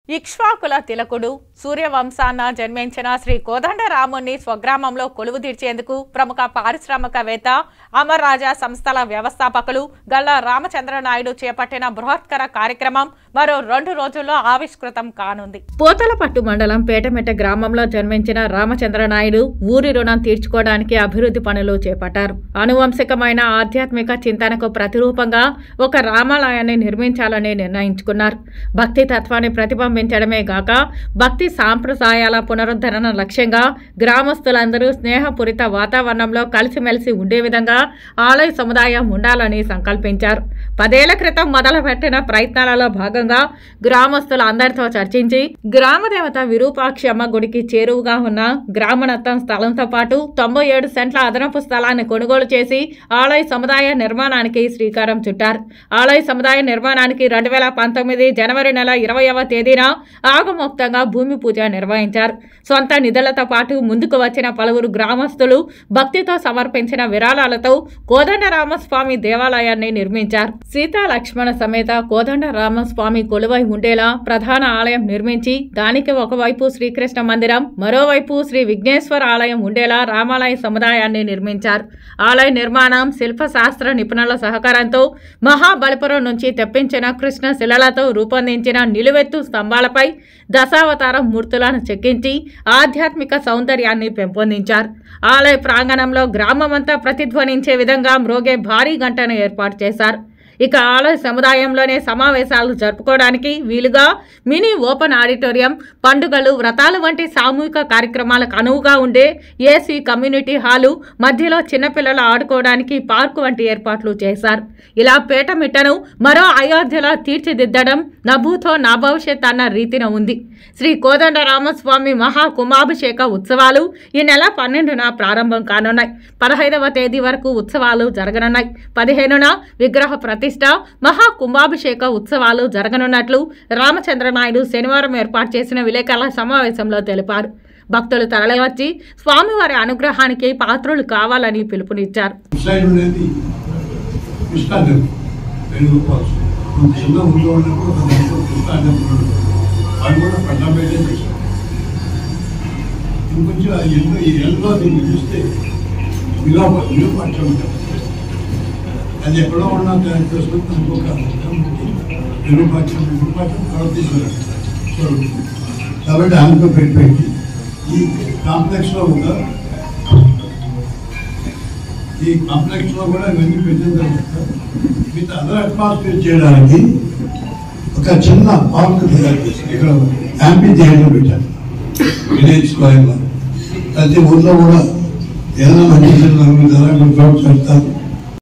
ఇక్ష్వాకుల తిలకుడు సూర్యవంశాన జన్మించిన శ్రీ కోదండరాముని స్వగ్రామంలో కొలువు తీర్చేందుకు ప్రముఖ పారిశ్రామికవేత్త అమర్ రాజా సంస్థల వ్యవస్థాపకులు గల్లా రామచంద్రనాయుడు చేపట్టిన బృహత్కర కార్యక్రమం మరో 2 రోజుల్లో ఆవిష్కృతం కానుంది. పూతలపట్టు మండలం పేటమెట్ట గ్రామంలో జన్మించిన రామచంద్రనాయుడు ఊరి రుణం తీర్చుకోవడానికి అభివృద్ధి పనులు చేపట్టారు. అనువంశికమైన ఆధ్యాత్మిక చింతనకు ప్రతిరూపంగా ఒక రామాలయాన్ని నిర్మించాలని నిర్ణయించుకున్నారు. భక్తి తత్వాన్ని ప్రతిబింబించడమే గాక భక్తి సాంప్రదాయాల పునరుద్ధరణ లక్ష్యంగా గ్రామస్తులందరూ స్నేహపూరిత వాతావరణంలో కలిసిమెలిసి ఉండే విధంగా ఆలయ సముదాయం ఉండాలని సంకల్పించారు. 10 ఏళ్ల క్రితం మొదలుపెట్టిన ప్రయత్నాలలో భాగంగా గ్రామస్తులు అందరితో చర్చించి గ్రామదేవత విరూపాక్షి అమ్మ గుడికి చేరువుగా ఉన్న గ్రామనత్తం స్థలంతో పాటు 97 సెంట్ల అదనపు స్థలాన్ని కొనుగోలు చేసి ఆలయ సముదాయ నిర్మాణానికి శ్రీకారం చుట్టారు. ఆలయ సముదాయ నిర్మాణానికి 2019 జనవరి నెల 20వ తేదీన ఆగమోక్తంగా భూమి పూజ నిర్వహించారు. సొంత నిధులతో పాటు ముందుకు వచ్చిన పలువురు గ్రామస్తులు భక్తితో సమర్పించిన విరాళాలతో కోదండరామస్వామి దేవాలయాన్ని నిర్మించారు. సీతా లక్ష్మణ సమేత కోదండరామస్వామి కొలువై ఉండేలా ప్రధాన ఆలయం నిర్మించి దానికి ఒకవైపు శ్రీకృష్ణ మందిరం, మరోవైపు శ్రీ విఘ్నేశ్వర ఆలయం ఉండేలా రామాలయ సముదాయాన్ని నిర్మించారు. ఆలయ నిర్మాణం శిల్పశాస్త్ర నిపుణుల సహకారంతో మహాబలిపురం నుంచి తెప్పించిన కృష్ణ శిలలతో రూపొందించిన నిలువెత్తు స్తంభాలపై దశావతారం మూర్తులను చెక్కించి ఆధ్యాత్మిక సౌందర్యాన్ని పెంపొందించారు. ఆలయ ప్రాంగణంలో గ్రామమంతా ప్రతిధ్వనించే విధంగా మ్రోగే భారీ గంటను ఏర్పాటు చేశారు. ఇక ఆలయ సముదాయంలోనే సమావేశాలు జరుపుకోవడానికి వీలుగా మినీ ఓపెన్ ఆడిటోరియం, పండుగలు, వ్రతాలు వంటి సామూహిక కార్యక్రమాలకు అనువుగా ఉండే ఏసీ కమ్యూనిటీ హాలు, మధ్యలో చిన్నపిల్లలు ఆడుకోవడానికి పార్కు వంటి ఏర్పాట్లు చేశారు. ఇలా పేటమిట్టను మరో అయోధ్యలో తీర్చిదిద్దడం నభూతో నా భవిష్యత్ అన్న రీతిన ఉంది. శ్రీ కోదండరామస్వామి మహా కుంభాభిషేక ఉత్సవాలు ఈ నెల 12న ప్రారంభం కానున్నాయి. 15వ తేదీ వరకు ఉత్సవాలు జరగనున్నాయి. 15న విగ్రహ ప్రతిష్ట, మహా కుంభాభిషేక ఉత్సవాలు జరగనున్నట్లు రామచంద్రనాయుడు శనివారం ఏర్పాటు చేసిన విలేకరుల సమావేశంలో తెలిపారు. భక్తులు తరలివచ్చి స్వామివారి అనుగ్రహానికి పాత్రులు కావాలని పిలుపునిచ్చారు. అది ఎక్కడో ఉన్నా విరూపాక్షం ప్రవర్తిస్తున్నారు. కాబట్టి ఆమెతో పెట్టి ఈ కాంప్లెక్స్లో కూడా ఇవన్నీ పెట్టిన తర్వాత విత్ అదర్ అట్మాస్ఫియర్ చేయడానికి ఒక చిన్న పార్క్ ఇక్కడ యాంపీ థియేటర్ పెట్టారు విలేజ్ స్క్వేర్లో. ప్రతి ఊర్లో కూడా ఏదైనా మంచి చిన్న పెడతారు.